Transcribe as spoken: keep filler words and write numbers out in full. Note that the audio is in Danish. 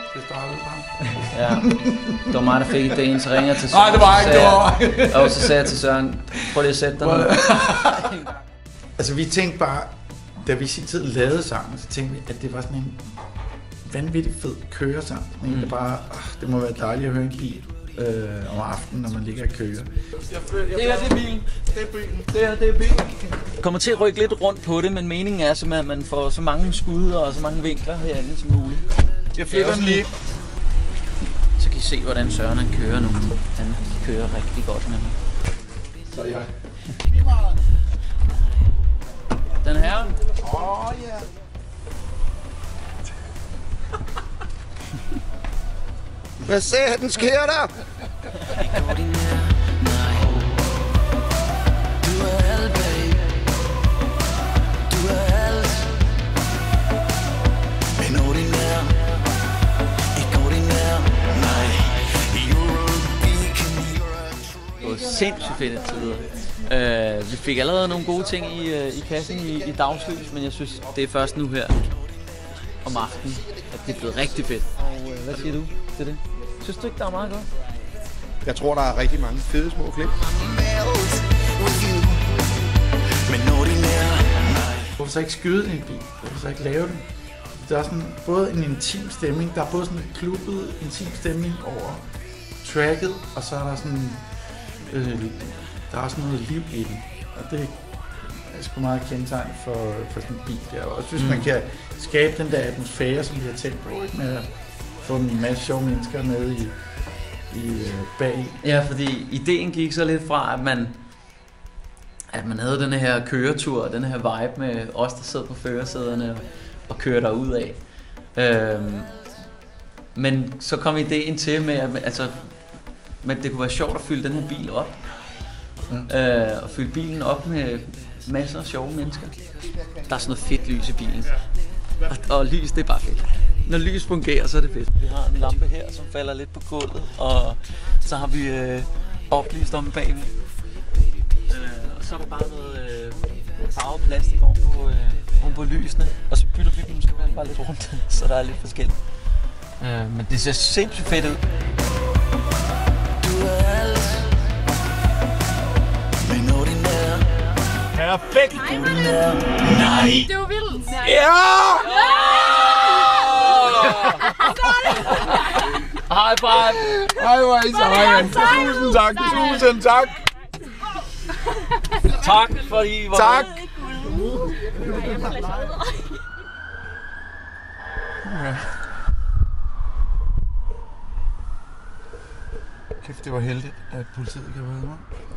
Det startede bare. Ja, det var mig, der fik idéen, så ringer jeg til Nej, Søren. det var ikke, det var Og så sagde jeg til Søren, prøv lige at sætte dig ned. Altså, vi tænkte bare, da vi i sin tid lavede sangen, så tænkte vi, at det var sådan en vanvittig fed køresang. Mm. Det, bare, øh, det må være dejligt at høre en bil øh, om aftenen, når man ligger og kører. Jeg føler, jeg det her, det er bilen. Det er bilen. Det her, det er bilen. Jeg kommer til at rykke lidt rundt på det, men meningen er simpelthen, at man får så mange skud og så mange vinkler herinde som muligt. Jeg flytter den lige. Så kan I se, hvordan Søren han kører nu. Han kører rigtig godt med mig. Så jeg. Den her. Åh, oh, ja. Hvad sagde den sker der? Sindssygt fedt tider. Uh, vi fik allerede nogle gode ting i, uh, i kassen i, i dagslys, men jeg synes, det er først nu her om aftenen, at det er blevet rigtig fedt. Og uh, hvad siger du til det? Synes du ikke, der er meget godt? Jeg tror, der er rigtig mange fede små klip. Hvorfor så ikke skyde en bil? Hvorfor så ikke lave den? Der er sådan både en intim stemning, der er både sådan en klubbet intim stemning over tracket, og så er der sådan øh, der er også noget liv i den, og det er sgu meget kendetegn for, for sådan en bil der. Og hvis mm. man kan skabe den der atmosfære, som vi har tænkt på, ikke? Med at få en masse sjove mennesker med i, i øh, bag. Ja, fordi ideen gik så lidt fra, at man at man havde den her køretur, den her vibe med os, der sidder på førersæderne og, og kører derud af. Øhm, men så kom ideen til med, at altså, men det kunne være sjovt at fylde den her bil op. Ja. Øh, og fylde bilen op med masser af sjove mennesker. Der er sådan noget fedt lys i bilen. Og, og lys, det er bare fedt. Når lys fungerer, så er det fedt. Vi har en lampe her, som falder lidt på gulvet, og så har vi øh, oplyst om bagved. Øh, og så er der bare noget øh, farvet plastik oven på, øh, oven på lysene, og så bytter vi dem simpelthen bare lidt rundt, så der er lidt forskelligt. Øh, men det ser sindssygt fedt ud. Perfekt! Nej! Det var vildt! Ja! High five! Hej, hvor er I så hej. Tusind tak, tusind tak! Tak, fordi I var Tak! Ja. Kæft, det var heldigt, at politiet kan redde mig.